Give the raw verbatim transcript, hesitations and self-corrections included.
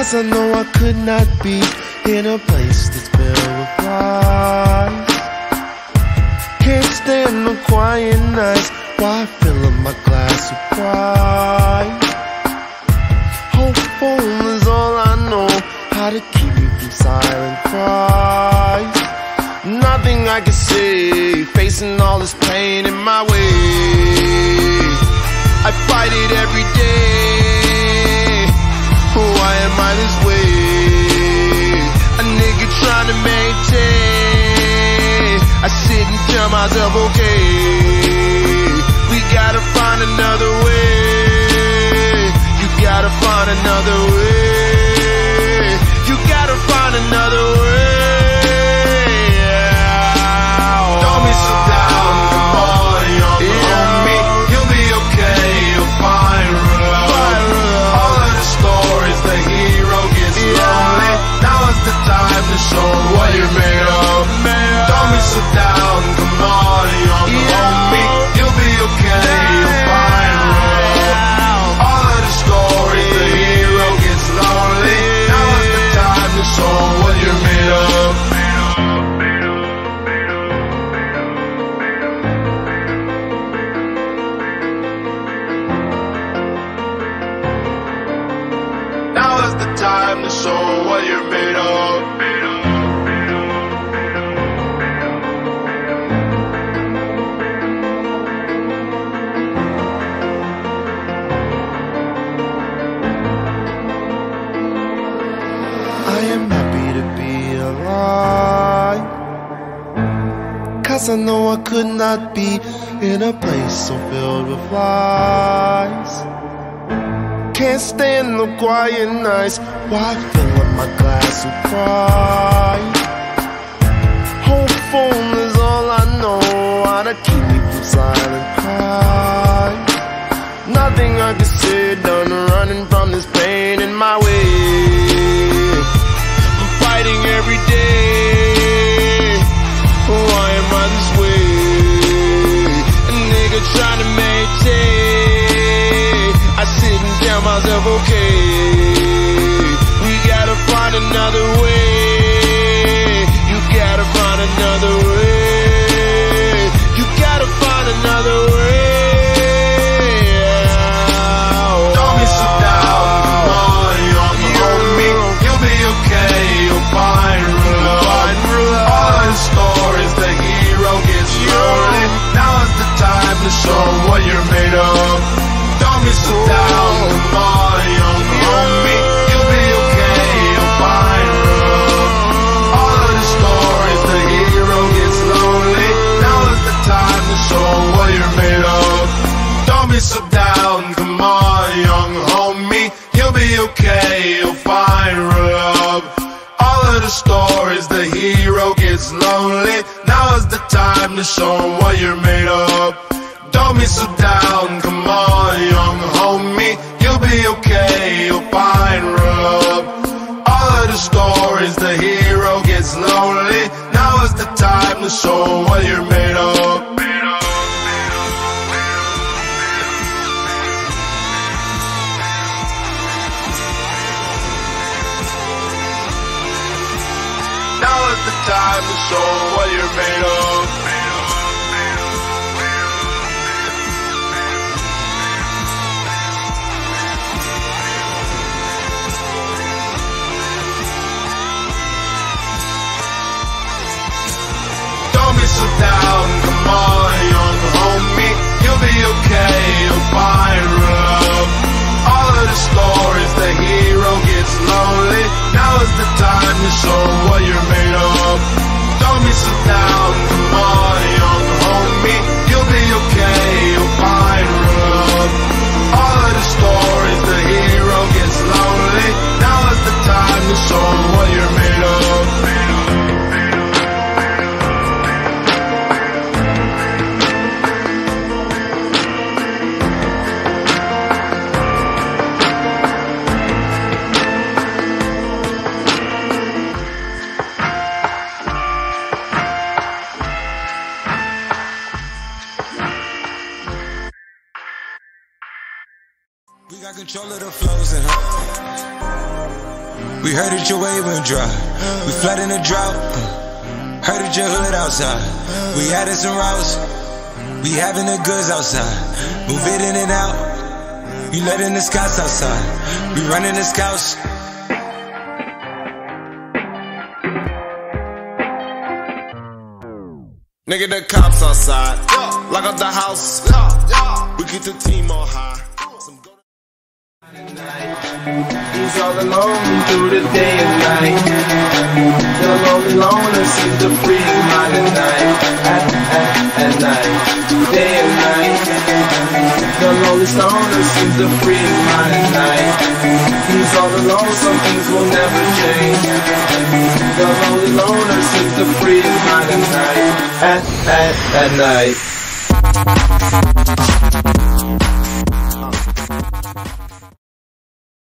'Cause I know I could not be in a place that's filled with lies. Can't stand the quiet nights while I fill up my glass of pride. Hopeful is all I know, how to keep me from silent cries. Nothing I can say, facing all this pain in my way. I fight it every day. Why am I this way? A nigga trying to maintain. I sit and tell myself, okay, we gotta find another way. You gotta find another way. You gotta find another way. Don't be so down, come on, young homie. You'll be okay, you'll find love. All of the stories, the hero gets lonely. Now is the time to show what you're made of. Don't be so down, come on, young homie. You'll be okay, you'll find love. All of the stories, the hero gets lonely. Now is the time to show what you're made of. Now is the time to show what you're made of. I am happy to be alive, 'cause I know I could not be in a place so filled with lies. Can't stand the quiet nights while I fill up my glass of pride. Hopeful is all I know, how to keep me from silent cry. Nothing I can say, done running from this pain in my way. I'm fighting every day. Why am I this way? A nigga trying to maintain. I sit and tell myself, okay, we gotta find another way. You gotta find another way. You gotta find another way. Don't be so down, come on, young homie. You'll be okay, you'll find love. All of the stories, the hero gets lonely. Now is the time to show what you're made of. Don't be so down, come on, young homie. You'll be okay, you'll find love. All of the stories, the hero gets lonely. Now is the time to show what you're made of. Don't be so down, come on, young homie. You'll be okay, you'll find love. All of the stories, the hero gets lonely. Now is the time to show what you're made of. Don't be so down, come on, young homie. You'll be okay, you'll find love. All of the stories, the hero gets lonely. Now is the time to show what you're made of. Now is the time to show what you're made of. Don't be so down, come on, young homie. You'll be okay, you'll find love. All of the stories, the hero gets lonely. Now is the time to show what you're made of. Don't be so down, come on, young homie. You'll be okay, you'll find love. All of the stories, the hero gets lonely. Now is the time to show what you're made of. We got control of the flows in her. We heard that your wave went dry. We flood in the drought. Heard that your hood outside. We added some routes. We having the goods outside. Move it in and out. You letting the scouts outside. We running the scouts. Nigga, the cops outside. Lock up the house. We keep the team on high. He's all alone through the day and night. The lonely loner seems to free his mind at night. At, at, at night. Day and night. The lonely loner seems to free his mind at night. He's all alone, some things will never change. The lonely loner seems to free his mind at night. At, at, at night.